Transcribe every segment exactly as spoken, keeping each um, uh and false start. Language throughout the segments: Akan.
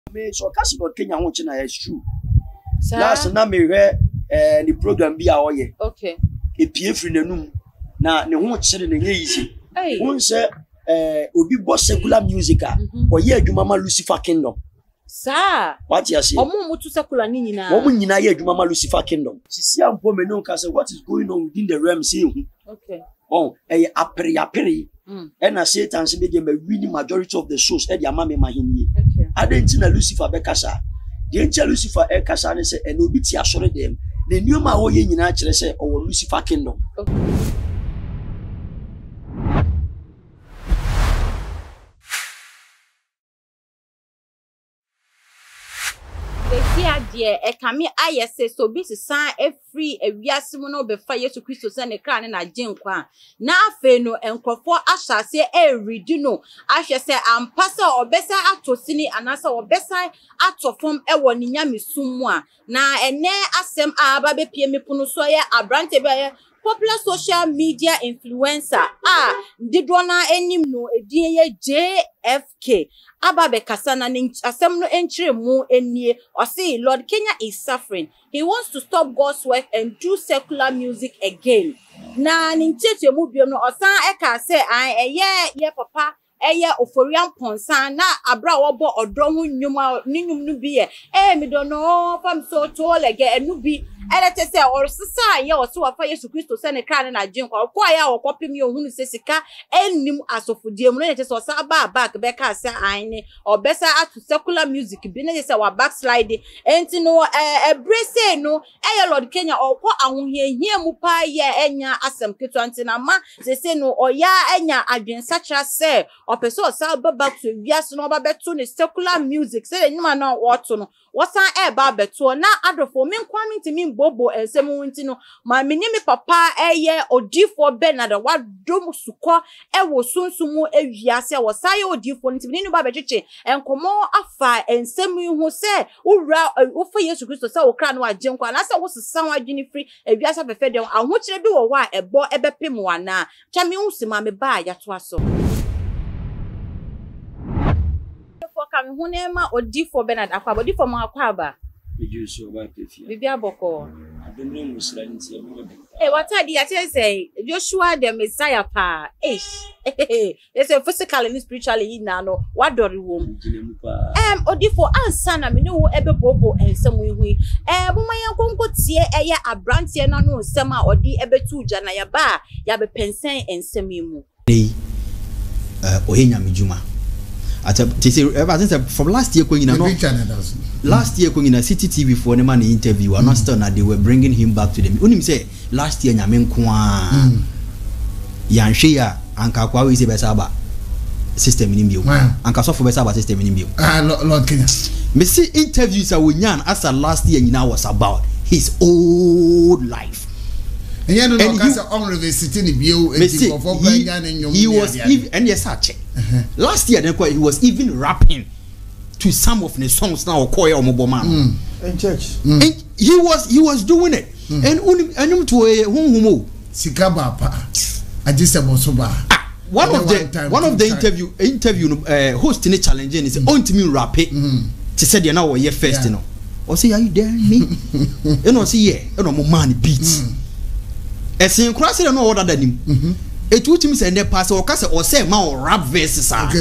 Me so kasi about Kenya ho china is true. Last na me hwe eh the program bi a oye. Okay. E pie free nanum na ne ho chire ne nye easy. Won say eh obi bo secular music a oye adwuma ma Lucifer Kingdom. Sir. What you say? Omo mutu secular ni nyina. Omo nyina ye adwuma ma Lucifer Kingdom. Sisi ampo me no ka say what is going on within the realm say. Okay. Oh, eh apre apre. And I say Satan say be winning majority of the souls e dia ma me mahini. Okay. Adenti na Lucifer be kasa. The angel Lucifer e kasa ne say e no bi ti asore dem. The new ma wo ye nyina kire say o Lucifer Kingdom. Okay. Dear, a kami I say so busy sign every a viasimo be fire to Christos and a crown and a gin qua. Now, Feno and Crawford, I shall say every dino. I shall say, I'm passer or better at to cine and answer or better at to form a one in Yami Sumwa. Now, and ne asem a baby P M Punusoya, a brand popular social media influencer. Ah, did one any no a D J F K. Ababe kasana asem no entry mu enie or say Lord Kenya is suffering. He wants to stop God's work and do secular music again. Na nincheche mu biom no osan eka say an eye ye papa eye oforian ponsan na abra wobo odro hu nnwuma ninnwum no bi e eh me do no fam so to lege enu bi elete say or sisa ye o so afa Yesu Kristo se ne kra ne na gin kwa kwa ya okopem ye ohunu se sika ennim asofodie mu ne te so sa ba back be ka se an obesa atu secular music bi ne se wa backslide enti no eh ebrese no eh Lord Kenya okwo ahohie hie mu pa ye enya asem ketu anti na ma se se no oya enya adwensacha se opeso sa ba back to wiase no ba beto ne secular music se enyuma na woto no wosan e ba beto na adofo men kwami ntimi bobo ensem wunti no ma menimi papa eye odifo Bernard wadom suko e wo sunsumu ewiase wo saye odifo ntimi ni ba becheche enkomo afa ensem hu se wura wo fa Yesu Kristo se wo kra no agye nkwa na se wo sesan wadwini free ewiase fefe de ahokyere bi wo wa ebo ebepem wana chami usima me ba ya to aso kami hunema odifo Bernard akwa odifo mo akwaba Bijuso ba pefia bibia boko adumre musra nti eh watadi ya say Joshua the Messiah pa eh they say physically and spiritually na no wadori wom em odifo ansa na me ne wo ebebobo ensem ihu eh boma yankonko tie eye abrantie na no nsem a odi ebetu uja na ya ba ya be pensen ensem imu eh ohenya mijuma At a, ever since from last year, going no, last year going in City T V for the man interview, and not still that they were bringing him back to them. Unim say last year, Nyamen Kwa Yanshia and Kakwa is a Besaba system in Imbio, and Kasofu Besaba system in Imbio. Ah, Lord Kenya. Me see interviews are with Yan as a last year, you know, was about his old life. And you know, he was even, and yes, I check. Last year, he was even rapping to some of the songs now, Koya or Moboma in church. And he was he was doing it. And only to a home Sikaba, I just about so bad. One of the one of the interview interview uh, hosting a challenge is on to me rap it. She said, you know, you're first, you know. Or say, are you there? Me? You know, see, yeah, you know, money beats. As in cross it no other than him. It would him say, pass or cast or say, my rap verses. Hi,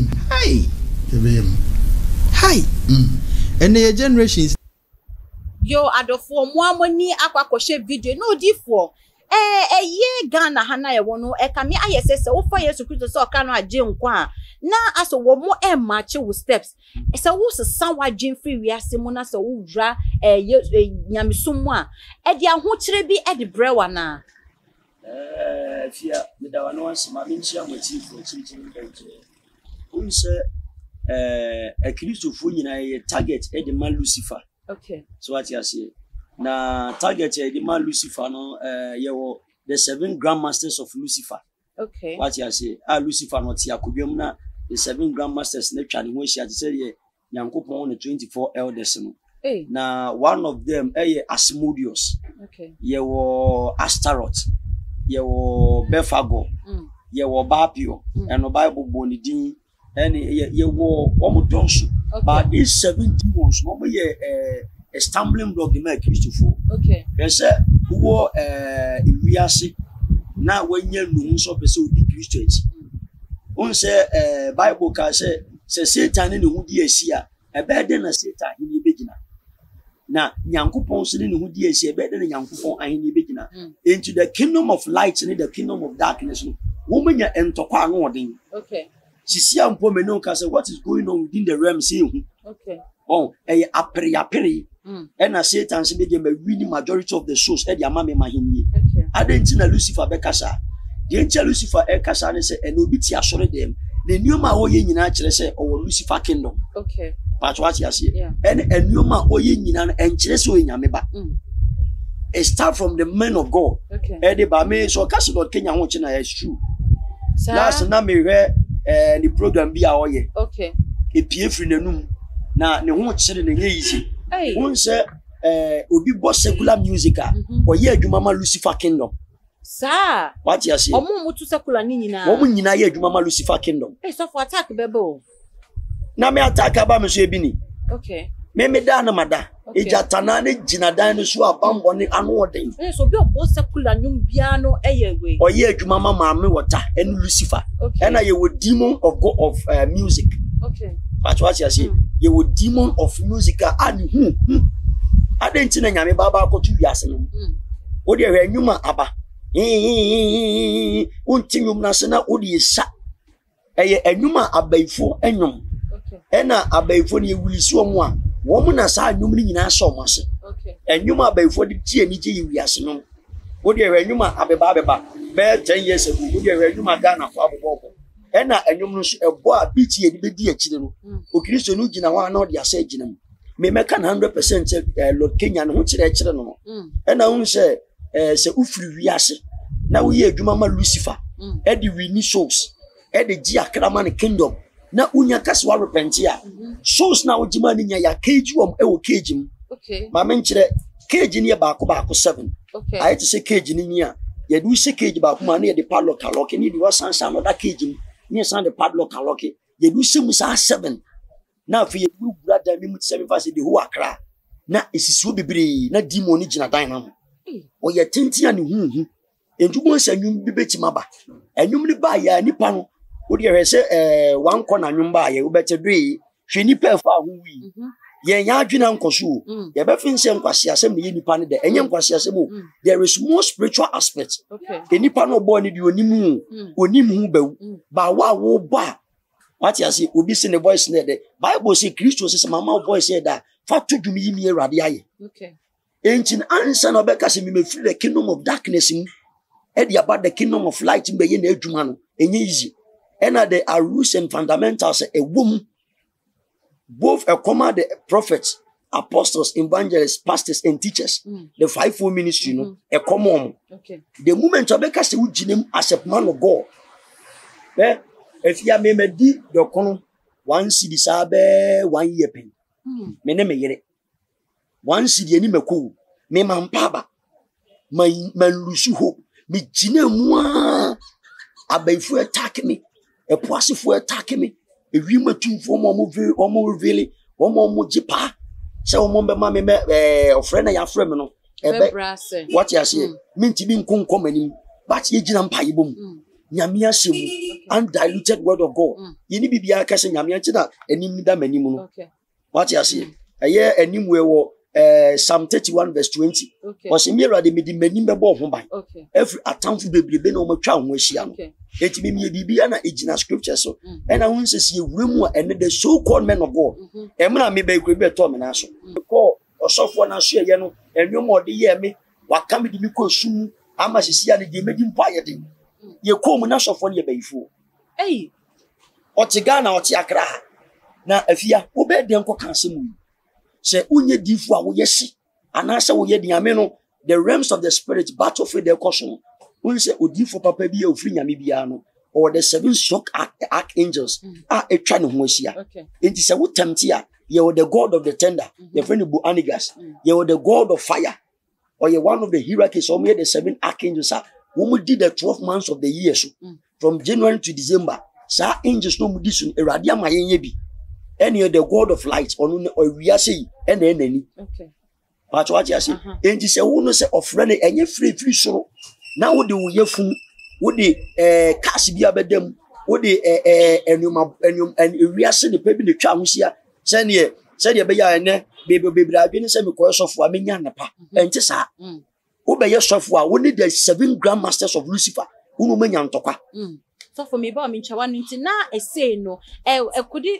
hi, and the generations. Yo, adofo mo amoni akwakoshe video no difo. Eh, eh, ye Ghana hana ye wono e kami ayesese wo fa Yesu Kristo so ka no agye nkwa na aso wo mo e match with steps e se wo sesa wadwen free wiase mo na se wo wura eh nyamesum a e de ahokyere bi e de brewa na eh fia me da wano asema me nchia mati fo chinchiri nche unse eh e Kristo fo nyina ye target e de man Lucifer. Okay, so what you say na target e de man Lucifer no eh ye wo the seven grandmasters of Lucifer. Okay, what you say ah Lucifer no ti akobiom na the seven grandmasters na twa ne ho hia te say ye Nyankopon ne twenty-four elders no. Hey. Na one of them eh Asmodeus. Okay, ye wo Astaroth, ye wo Befago, mm. ye wo Bapio, mm. and no Bible boni din and ye ye wo omo donso But these seven demons, no be a stumbling block the man Christopher. Okay. Yes, sir. Who uh we are sick now when you know so person be Christians. On say uh Bible can say say Satan in the who dear see a better than Satan in the beginner. Now, Yankupon sitting in who dear see better than Yankupon and in the beginner. Into the kingdom of light and the kingdom of darkness. Woman ya enter kwa nothing. Okay. She see a woman no can say what is going on within the realm saying. Okay. Oh, a aperi aperi. And as Satan said, they may win majority of the souls at Yamame Mahini. Okay. I didn't see Lucifer Bekasa. The angel Lucifer Ekasa and say, and Obiti assured them. The new ma oye in actually say, or Lucifer kingdom. Okay. But what you see, yeah. And a new ma oye in and Cheso in Yameba. A start from the men of God. Okay. Eddie Bame, so Castle Kenya watching is true. Sir? Last time we read the program be our year. Okay. A P F in the room. Now, the one sitting in easy. Hey. One say, uh, Obi boss secular music, or ye, you mama Lucifer kingdom. Sir, what you say? Omo mutu secular nini na. Woman yina ye, you mama Lucifer kingdom. Hey, so for attack bebo. Na me attack about me so bini. Okay. Me me da na mada. Eja tanane jina dan so abambo ni anu odin. Hey, so be boss secular nyum bia no eye we. Or ye, you mama mama water and Lucifer. Okay. And I ye would demon of God of uh, music. Okay. But what you say? You would demon of music and who? I didn't see any Baba go to Yasin. Would you hear Numa Abba? Untimum Nasana Udi is sat. A Numa Abayfo and Num. Ena Abayfo, you will see one. Woman as I numing in our summers. Okay. And Numa Bayfo the T and E Yasin. Would you hear Numa Ababa? Bear ten years ago, would you hear Numa Ghana for Bobo? Ena enyumnus a boy pity and be dear children. O Christian Ugina one or the assaging. Me make an hundred percent Lord Kenyan which they children. And I won't say, say, Ufri Viase. Now we hear Jumama Lucifer. Eddie we need souls. Eddie Gia Kramani Kingdom. Now Unya Caswa repentia. Souls now Jimani ya cage um ewo cage him. Okay. My mention cage near Baku Baku seven. Okay. I had to say cage in here. You do say cage about money at the padlock lock and you was sans another cage. Near Sunday padlock and lock it. You do some seven. Now for you, brother, me seven fast the who are cry. Now it's so be not demon in a dynamo. Or your tinty and whom. And you want to you be betty maba. And you may buy ya nippon. Would you say one corner you buy you better be? She nip far who we. Ye yajin uncle shoe. Your buffin same quasia some nippon there and young quasia some. There is more spiritual aspects. Okay. Any panel born in you nimu. Onimu be. Ba wa wo ba. What you see, will be seen a voice near the Bible say Christos is a mama voice said that fat to me me radiae. Okay. Ancient answer no becas me feel the kingdom of darkness in Eddie about the kingdom of light in the Edumano, and easy. And are there are rules and fundamentals a woman, both a command the prophets, apostles, evangelists, pastors, and teachers, mm. the fivefold ministry, you know, mm-hmm. a common. Okay. The moment of becas would him as a man of God. Eh? If you may di the corner, one city sabe one year pen. Me name yere. One city any me cool. Me man paba. My man lusu hope. Me jine moi. Abayfu attack me. A poisifu attack me. A rima two for more movie or more really or more mojipa. So mombe mammy me a friend I have friend no. What you say? Minty being come coming. But ye jinam paibum. Nyamia simu undiluted word of God. Mm. Yini bibia kase nyamia chida enim da manimu no. Okay. What you say? Eye enim we wo eh Psalm thirty-one verse twenty. Okay. Was mirror de medi manim bebo ho ban. Okay. Every atamfu bebrebe na o matwa ho ahia no. Okay. Eti me me bibia na ejina scripture so. Mm. And I want to see wuremu and the so called men of God. Mhm. E mna me be kwe be to me na so. Ko osofo na so ye no enwom ode ye me waka me di mi ko sum ama sisia ne de medi mpa ye de. Ye come na sofo ne bayifo eh otiga na oti akra na afia wo be de nko kan semu se unye difu a wo yesi anase wo ye diame no the realms of the spirit battlefield the caution when say odifo papa bi e ofri nyame bia no or the seven shock archangels mm. a etwa ne ho ahia okay enti se wo temti a ye wo the god of the tender mm -hmm. the friend bu anigas mm. ye wo the god of fire or ye one of the hierarchies or me the seven archangels are we did the twelve months of the year so mm. from January to December sa angels no mudi sun erade ama yenye bi any the God of light on or we are saying and then any. Okay. But what you say, and you say, who say of friend and you free free so now would do you fun would the uh cash be about them would the uh and you and you and we are saying the baby the child here send ye said you be ya baby baby I've been saying because of what me and pa and just ah who be your software we need the seven grandmasters of Lucifer who no many antokwa. So for me ba me nchawa no nti na e say no e e kudi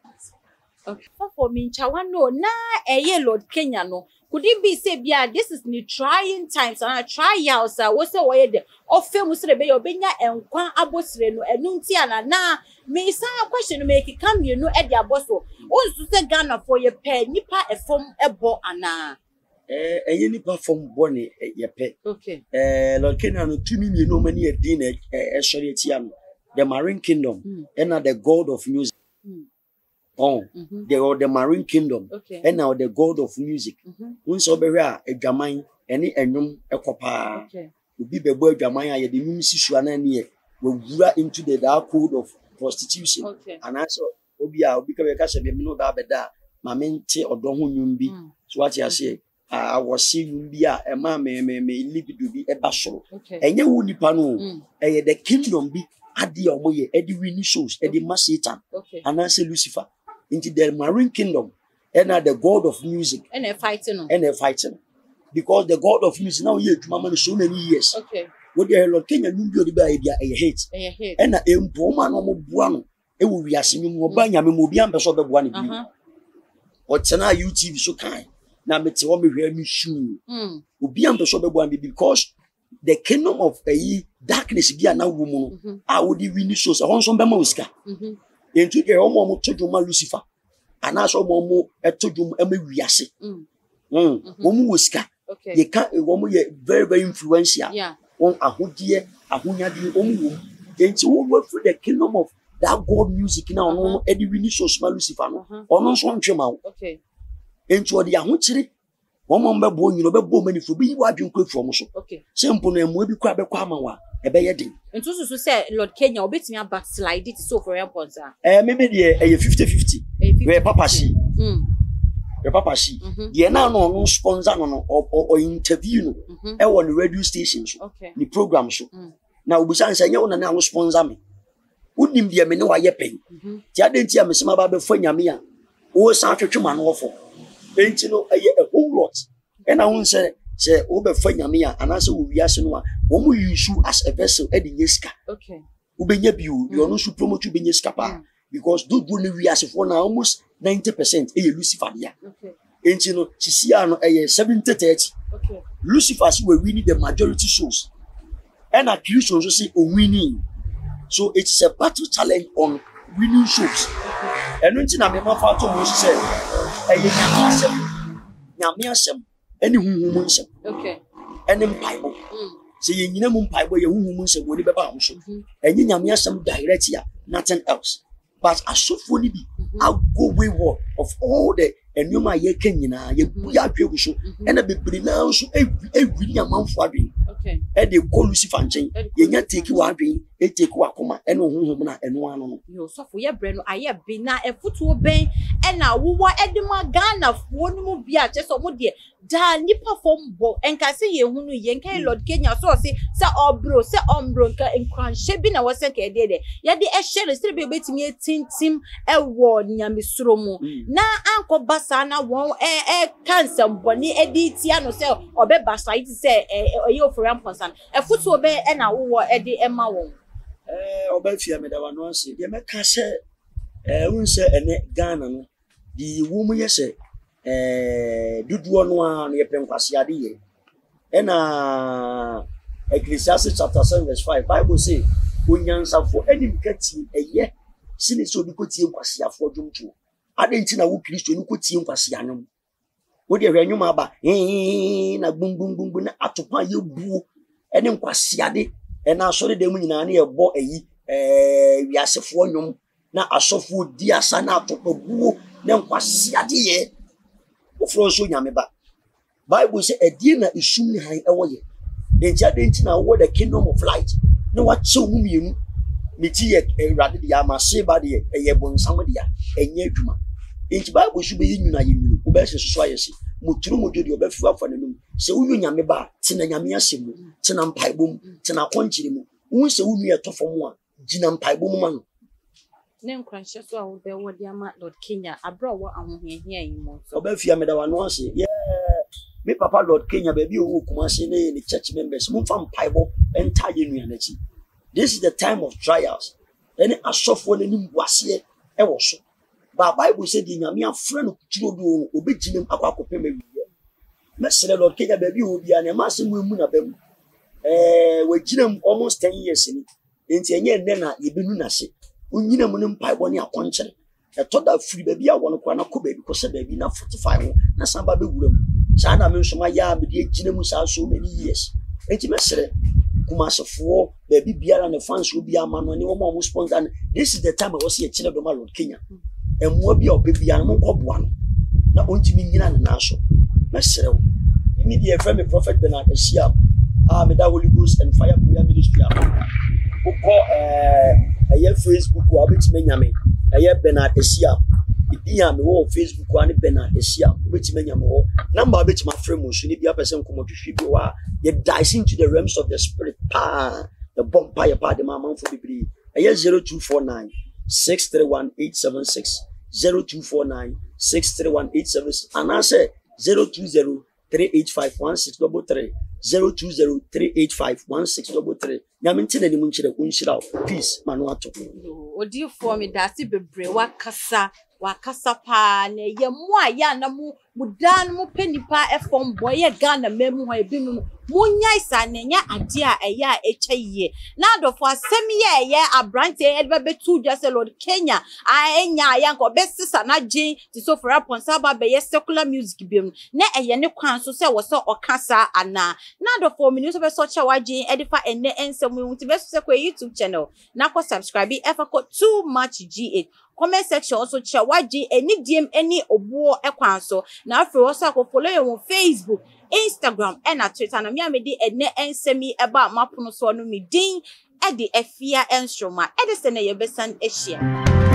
okay so for me nchawa no na eye Lord Kenya no could it be say bia this is the trying times and try house a wo say wo ye de ofe mu sire be yo benya enkwan abosire no enu nti ana na me say question make come you know e de aboso o su say Ghana for ye pe nipa efom ebo ana eh eye nipa fom boni ye pe okay eh Lord Kenya no tumi mi no mani e din e e sori etia no the Marine Kingdom mm. and the God of music. Mm. Oh, mm-hmm. They are the Marine Kingdom, okay. And now the God of music. When so be a Jamaican, any enum ekopa. Okay. We be be boy Jamaican. You the music suana ni. We go into the dark code of prostitution. Okay. And also, obi a obi kabe kase be no da be da. Mamente odo ho nyumbi. So what you say? I was seeing nyumbi a e ma me me me libido bi e ba soro. Okay. Enye wo nipa no. E the kingdom bi adi omoye e di winning shows e di ma Satan. Okay. And I say Lucifer. Into the Marine Kingdom, and are the God of music, and they're fighting, and they're fighting, because the God of music now here to mama so many years. Okay. What the Lord Kenya knew the idea a hate, a hate, and a impoma no buano. It will be asking you Mobanya Mobian Beso the one. What's an U T V so kind? Now, it's all me hear me shoe. Ubian Beso the one because the kingdom of a darkness be now woman. I would even show a Honson Bemoska. Into the homo to Juma Lucifer, and as a momo at to Jum Emmy Riasi. Hm, Momu Whisker. Okay, you can't a woman very, very influential. Yeah, on a hoodie, a hunya di omu. Into work for the kingdom of that God music now, no Eddie Vinicius Lucifer, or no swan chemo. Okay, into the Ahuchiri, one member born, you know, but many for being what you could from. Okay, simple name will be quite a quamawa. A bayadi. And to say Lord Kenya will bet me a backslide it so for your sponsor. Eh, maybe a fifty fifty. Where Papa she. Hm. Where Papa she. The now no sponsor no or or interview no. I want the radio stations. Okay. The program show. Now we say say you na na sponsor me. Unim dia me no wa ye pen. Ti adenti am sema ba be fo nyame a. O san twetwe ma no ofo. Enti no a whole lot. And I won't say say obe fa nyame a anase wo wiase no a wo mu use as a vessel e de nyeska. Okay. Ubenya biu you no su promote ubenya ska pa because do do no wiase for na almost ninety percent e Lucifer dia. Okay. Enti no sisia no e seventy thirty. Okay. Lucifer so we winning the majority shows. And at Christian also say o winning. So it is a battle challenge on winning shows. And until na me ma fa to mo say e ye nyame asem. Nyame asem any huhumu nsem. Okay. Any Bible. Say ye nyina mu Bible ye huhumu nsem woni beba ho so. Enye nyame asem direct here, nothing else. But asofo ni bi I go wayward of all the enuma ye kan nyina ye bu ya dwebu so. And bebre na so ewi ni amanfo adwen. Okay. E de go Lucifer nchen. Ye nya take wa adwen, e take wa akoma, e no huhum na eno ano no. Yo so for ye bre no aye bi na efutuo ben e na wo edema Ghana fo no mu bia che so mo de da nipa fom bo enka se ye hunu ye enka Lord Kenya so se se obro se ombro nka enkranhye bi na wo se ka de de ye de e hye sire be betimi etintim e wo nyamesuro mu na anko basa na won e e cancer boni e di tia no se obe basa it se e ofran ponsan e futu be e na wo e de e ma won eh oba fia me da wa no se de me ka se eh unse ene Ghana no di wo mu ye se eh duduo no a no ye penkwase ade ye e na Ecclesiastes chapter seven verse five Bible say onyansafo enim kati eye sine so bi kotie nkwase afo dwomto ade nti na wo Kristo ni kotie nkwase anwom wo de hwanwom aba eh na gbungbungbun na atopa ye buo ene nkwase ade e na asore de mu nyina na ye bo eyi eh wiasefo nwom na asofo di asa na atopa buo na nkwase ade ye ofro so nyame ba Bible say edie na isum ni han ewo ye enti ade nti na wo the kingdom of light na wa che wo mienu meti ye ewrade de ama seba de ye bonsam de ya enye adwuma enti bible should be yinu ye yinu wo be hyeso ayesi moturu modwo de obafu afa nanum se wunu nyame ba tina nyame asemu tina mpaibom tina konjire mu wo se wunu ye tofom a gina mpaibom ma no ne nkranhye so a wo be wo de ama Lord Kenya abro wo ahohehia yi mo so obafu ameda wano ase yeah me papa Lord Kenya baby owo Kumasi ne ne church members mo fa mpaibo enta ye nua na chi. This is the time of trials. Any asofo na nim wase e wo so. Ba Bible say di nyame afra no kutiro do obeginem akwa akopem awiye. Mesele Lord Kenya baby obi a na ma se mu na bam. Eh waginem almost ten years ni. Enti enye enne na ye benu na se. Onyina mu ne mpaibo ne akonkere. E to da free baby a wono kwa na ko baby ko se baby na forty-five wo na samba be wuram. Sana me nsoma ya be de ginemu sa so many years. Enti mesele Kumasofo baby biara ne fans obi amano ne wo mo sponsor. This is the time I was here chile do Lord Kenya. Emu obi obi biara mo koboa no. Na ontimi nyina na na so. Mesere wo. Immediate friend me Prophet Bernard Esia. Ah me da Holy Ghost and Fire Prayer Ministry. Uko eh eye Facebook wa betime nyame. Eye Bernard Esia. Idia me wo Facebook wa ne Bernard Esia. Betime nyame wo. Number betime frame mo so ni bia person komotwhwe bi wa. You dive into the realms of the spirit. Pa the bonfire pa the mama for the I zero two four nine six three one eight seven six zero two four nine six three one eight seven six and I say zero two zero three eight five one six double three zero two zero three eight five one six double three. Yamintin any munchira unshira peace manuato. Odi for me dasi bebre wakasa wakasa pa ne ye mwa ya na mu mudan mu penipa efom boye Ghana memu ha ebinu munya isa ne nya ade a eya ekyeye na adofo asem ye ye abrante e be betu just Lord Kenya a enya ya nko besisa na gin ti so for aponsa ba be secular music biem na eye ne kwan so se wo so okasa ana na adofo mi ni so be so cha wagin edifa ene ensem wi ti be so ko YouTube channel na ko subscribe e fa ko too much G eight comment section also cha wagin any D M any obuo ekwan so na afro also ko follow you on Facebook, Instagram and at Twitter na me amedi ene ensemi eba mapono so no mi din e de afia enstroma e de se na ye besan ehia.